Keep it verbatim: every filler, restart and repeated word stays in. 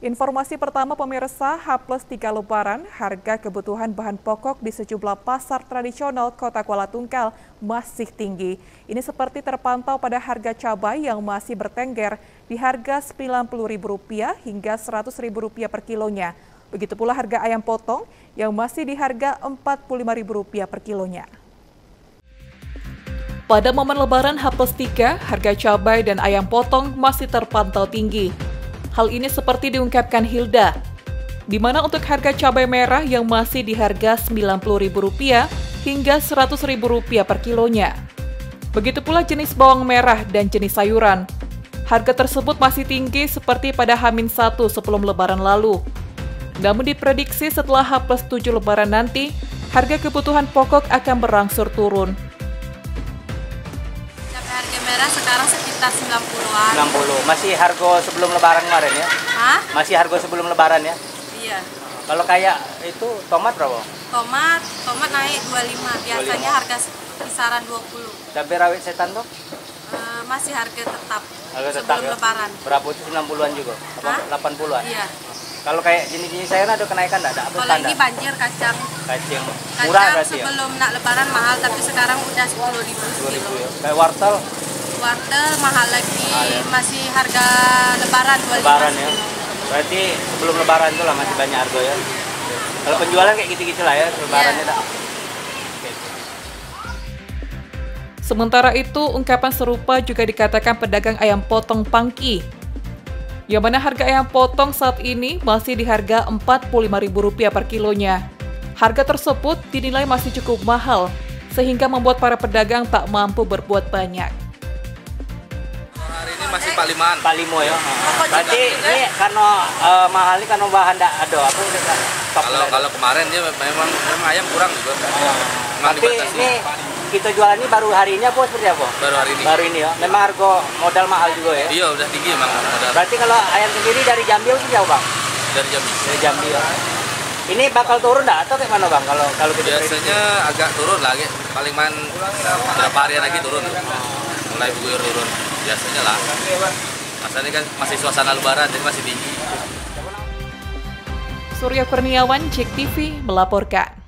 Informasi pertama pemirsa, H plus tiga Lebaran, harga kebutuhan bahan pokok di sejumlah pasar tradisional Kota Kuala Tungkal masih tinggi. Ini seperti terpantau pada harga cabai yang masih bertengger di harga sembilan puluh ribu rupiah hingga seratus ribu rupiah per kilonya. Begitu pula harga ayam potong yang masih di harga empat puluh lima ribu rupiah per kilonya. Pada momen Lebaran H plus tiga, harga cabai dan ayam potong masih terpantau tinggi. Hal ini seperti diungkapkan Hilda, di mana untuk harga cabai merah yang masih di harga sembilan puluh ribu rupiah hingga seratus ribu rupiah per kilonya. Begitu pula jenis bawang merah dan jenis sayuran. Harga tersebut masih tinggi seperti pada H minus satu sebelum Lebaran lalu. Namun diprediksi setelah H plus tujuh Lebaran nanti, harga kebutuhan pokok akan berangsur turun. Harga merah sekarang sekitar sembilan puluhan. sembilan puluh. Masih harga sebelum Lebaran kemarin ya? Hah? Masih harga sebelum Lebaran ya? Iya. Kalau kayak itu tomat berapa? Tomat, tomat naik dua puluh lima. Biasanya dua puluh lima. Harga kisaran dua puluh. Cabai rawit setan tuh? Uh, masih harga tetap. Harga tetap sebelum ya? Lebaran. Berapa itu sembilan puluhan juga? Apa Hah? delapan puluhan? Iya. Kalau kayak jenis-jenis sayuran ada kenaikan enggak? Ada apa Kalau standar? ini banjir kacang. Kacang. Kacang Murah berarti ya? sebelum nak Lebaran mahal, tapi sekarang udah sepuluh ribu sekilo. Ya. Kayak wortel? Wortel mahal lagi, Ah, ya. masih harga Lebaran dua puluh lima. Lebaran ya? Berarti sebelum Lebaran itu lah masih banyak harga ya? Kalau penjualan kayak gitu-gitu lah ya, Lebarannya tak. Sementara itu, ungkapan serupa juga dikatakan pedagang ayam potong Pangki, yang mana harga ayam potong saat ini masih di harga empat puluh lima ribu rupiah per kilonya. Harga tersebut dinilai masih cukup mahal, sehingga membuat para pedagang tak mampu berbuat banyak. Hari ini masih empat puluh limaan. empat puluh lima ya? Berarti ini karena uh, mahal ini karena bahan tak ada, apa udah Kalau kalau kemarin dia memang memang ayam kurang juga. Memang Tapi dibatasi. ini kita jualan ini baru hari ini apa seperti apa? Baru hari ini. Baru ini ya? Memang harga modal mahal juga ya? Iya udah tinggi memang modal. Berarti kalau ayam sendiri dari Jambi itu jauh bang? Dari Jambi. Dari Jambi ya? Ini bakal turun nggak atau kayak mana bang kalau kalau kita Biasanya agak turun lagi, paling man berapa harian lagi turun. Mulai buyur turun. Biasanya lah. Masalahnya kan masih suasana Lebaran jadi masih tinggi. Surya Kurniawan, Jek T V melaporkan.